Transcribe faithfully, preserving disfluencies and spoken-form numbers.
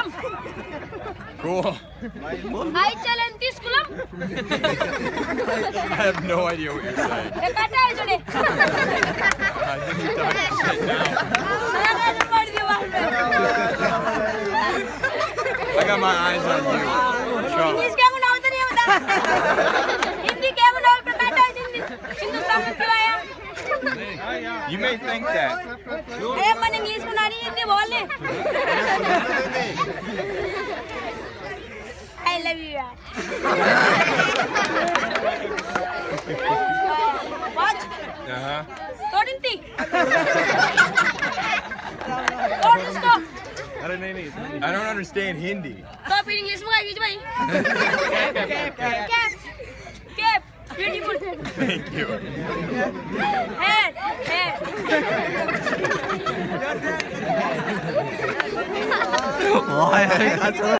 Kulam. Cool. Hai Chalantis Kulam. I have no idea what you're saying. Kata hai jode. I think you're talking shit now. I got my eyes on you. Trump. English kya muna utar nahi bata. Hindi kya muna utar kata hai Hindi. Hindustan mein kyun aaya? You may think that. Hey, man English muna nahi Hindi bol le. I love you yaar. Watch. Uh-huh. Todinti. Tod usko. I don't need I don't understand Hindi. तो आप English में गाइए भाई cap cap beautiful Thank you. Head head